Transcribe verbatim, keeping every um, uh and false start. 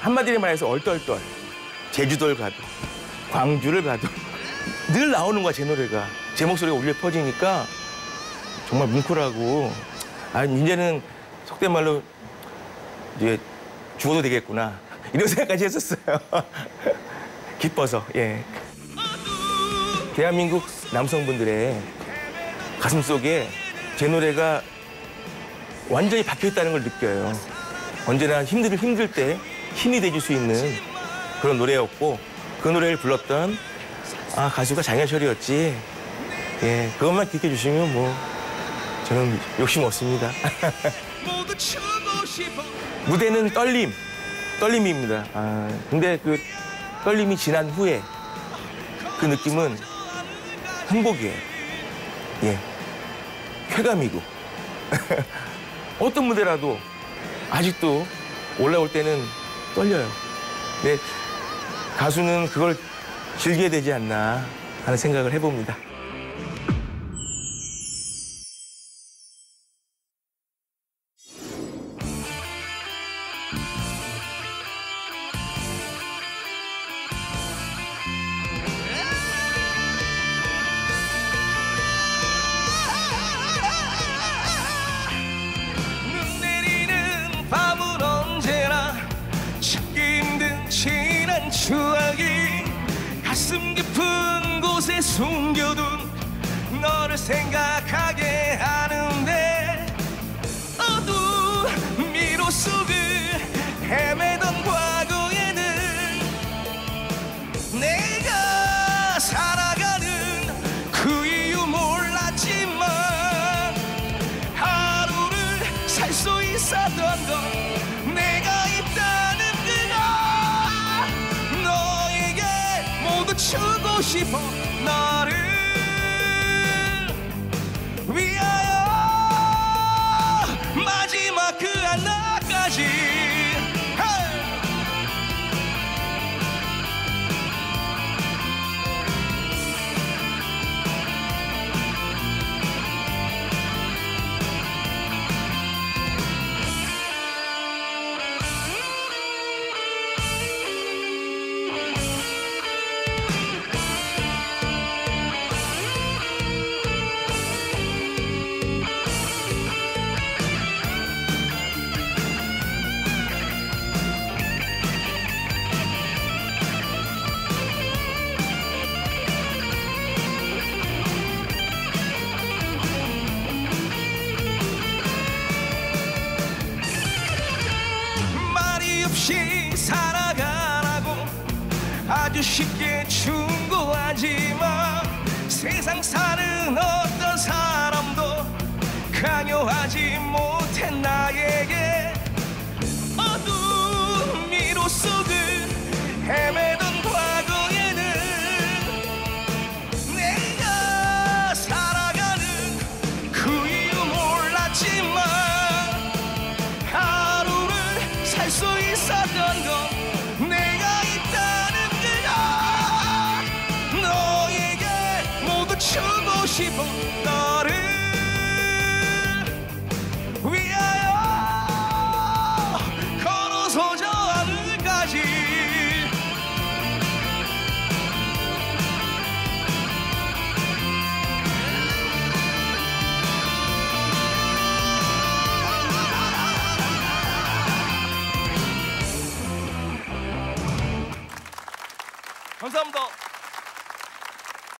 한마디로 말해서 얼떨떨. 제주도를 가도 광주를 가도 늘 나오는 거야, 제 노래가. 제 목소리가 울려 퍼지니까 정말 뭉클하고 아 이제는 속된 말로 이제 죽어도 되겠구나 이런 생각까지 했었어요. 기뻐서. 예. 대한민국 남성분들의 가슴 속에 제 노래가 완전히 박혀있다는 걸 느껴요. 언제나 힘들, 힘들 때 힘이 돼줄 수 있는 그런 노래였고 그 노래를 불렀던 아 가수가 장현철이었지. 예, 그것만 기억해 주시면 뭐 저는 욕심 없습니다. 무대는 떨림, 떨림입니다. 아, 근데 그 떨림이 지난 후에 그 느낌은 행복이에요. 예, 쾌감이고 어떤 무대라도 아직도 올라올 때는 떨려요. 근데 가수는 그걸 즐겨야 되지 않나 하는 생각을 해봅니다. 추억이 가슴 깊은 곳에 숨겨둔 너를 생각하게 하는데 어두운 미로 속을 헤매던 과거에는 내가 살아가는 그 이유 몰랐지만 하루를 살 수 있었던 건 내가 있다는 주고 싶어 너를 위하여 마지막 그 하나까지. 살아가라고 아주 쉽게 충고하지만 세상 사는 어떤 사람도 강요하지 못해 나에게 어두운 미로 속을 헤매던 과거에는 내가 살아가는 그 이유 몰랐지만 하루를 살 수 있었던 건 내가 있다는 그가 너에게 모두 주고 싶어 너를 위하여 걸어서 저 하늘까지. 감사합니다.